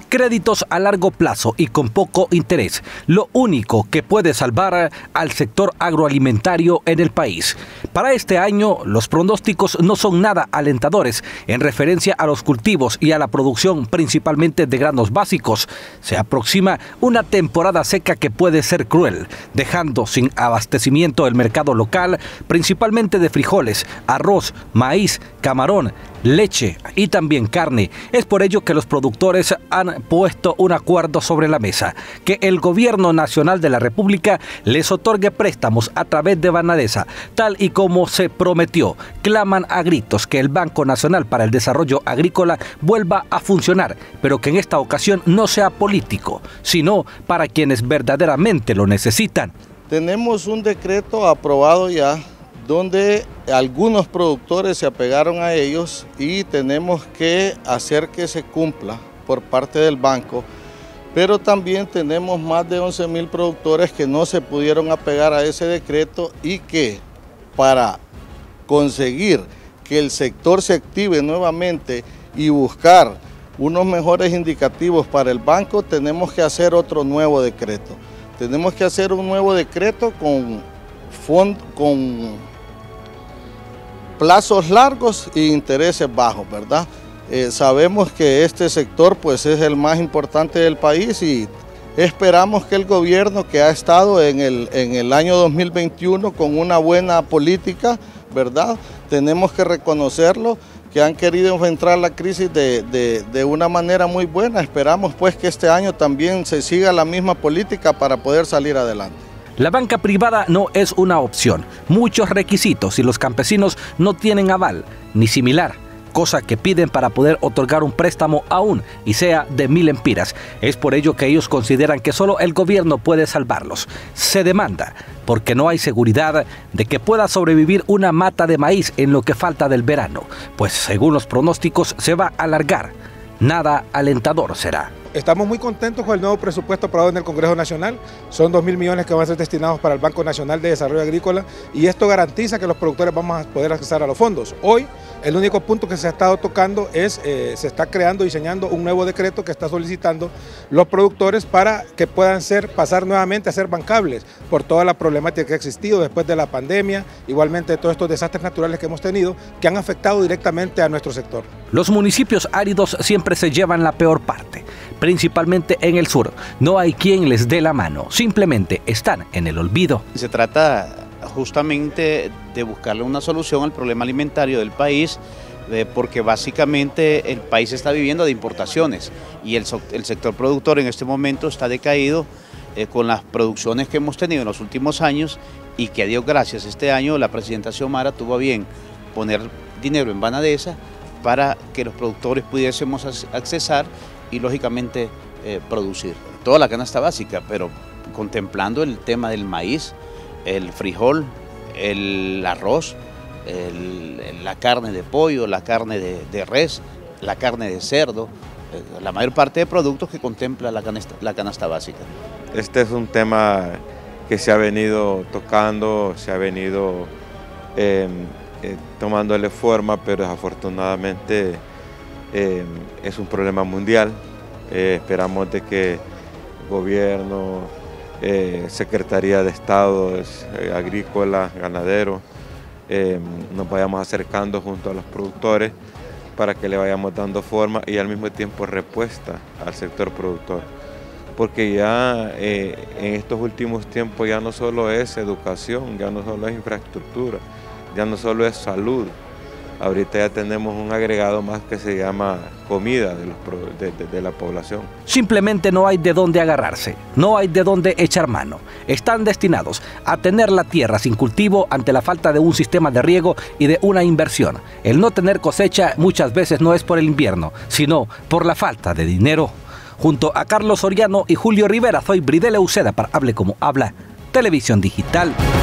Créditos a largo plazo y con poco interés, lo único que puede salvar al sector agroalimentario en el país. Para este año, los pronósticos no son nada alentadores en referencia a los cultivos y a la producción principalmente de granos básicos. Se aproxima una temporada seca que puede ser cruel, dejando sin abastecimiento el mercado local, principalmente de frijoles, arroz, maíz, camarón, leche y también carne. Es por ello que los productores han puesto un acuerdo sobre la mesa, que el Gobierno Nacional de la República les otorgue préstamos a través de Banadesa, tal y como se prometió. Claman a gritos que el Banco Nacional para el Desarrollo Agrícola vuelva a funcionar, pero que en esta ocasión no sea político, sino para quienes verdaderamente lo necesitan. Tenemos un decreto aprobado ya, donde algunos productores se apegaron a ellos y tenemos que hacer que se cumpla por parte del banco, pero también tenemos más de 11.000 productores que no se pudieron apegar a ese decreto y que para conseguir que el sector se active nuevamente y buscar unos mejores indicativos para el banco, tenemos que hacer otro nuevo decreto. Tenemos que hacer un nuevo decreto con plazos largos e intereses bajos, ¿verdad? Sabemos que este sector pues es el más importante del país y esperamos que el gobierno, que ha estado en el año 2021 con una buena política, ¿verdad? Tenemos que reconocerlo, que han querido enfrentar la crisis de una manera muy buena. Esperamos pues que este año también se siga la misma política para poder salir adelante. La banca privada no es una opción. Muchos requisitos y los campesinos no tienen aval ni similar, cosa que piden para poder otorgar un préstamo aún y sea de 1.000 empiras. Es por ello que ellos consideran que solo el gobierno puede salvarlos. Se demanda porque no hay seguridad de que pueda sobrevivir una mata de maíz en lo que falta del verano, pues según los pronósticos se va a alargar. Nada alentador será. Estamos muy contentos con el nuevo presupuesto aprobado en el Congreso Nacional. Son 2.000 millones que van a ser destinados para el Banco Nacional de Desarrollo Agrícola y esto garantiza que los productores vamos a poder acceder a los fondos. Hoy, el único punto que se ha estado tocando es, se está creando, diseñando un nuevo decreto que está solicitando los productores para que puedan pasar nuevamente a ser bancables por toda la problemática que ha existido después de la pandemia, igualmente de todos estos desastres naturales que hemos tenido, que han afectado directamente a nuestro sector. Los municipios áridos siempre se llevan la peor parte, principalmente en el sur. No hay quien les dé la mano, simplemente están en el olvido. Se trata justamente de buscarle una solución al problema alimentario del país, porque básicamente el país está viviendo de importaciones y el sector productor en este momento está decaído con las producciones que hemos tenido en los últimos años y que a Dios gracias este año la presidenta Xiomara tuvo a bien poner dinero en Banadesa para que los productores pudiésemos accesar y lógicamente producir toda la canasta básica, pero contemplando el tema del maíz, el frijol, el arroz, la carne de pollo, la carne de res, la carne de cerdo, la mayor parte de productos que contempla la canasta básica. Este es un tema que se ha venido tocando, se ha venido tomándole forma, pero desafortunadamente es un problema mundial. Esperamos de que el gobierno, Secretaría de Estado, Agrícola, Ganadero, nos vayamos acercando junto a los productores para que le vayamos dando forma y al mismo tiempo respuesta al sector productor. Porque ya en estos últimos tiempos ya no solo es educación, ya no solo es infraestructura, ya no solo es salud. Ahorita ya tenemos un agregado más que se llama comida de la población. Simplemente no hay de dónde agarrarse, no hay de dónde echar mano. Están destinados a tener la tierra sin cultivo ante la falta de un sistema de riego y de una inversión. El no tener cosecha muchas veces no es por el invierno, sino por la falta de dinero. Junto a Carlos Soriano y Julio Rivera, soy Bridel Uceda para Hable Como Habla, Televisión Digital.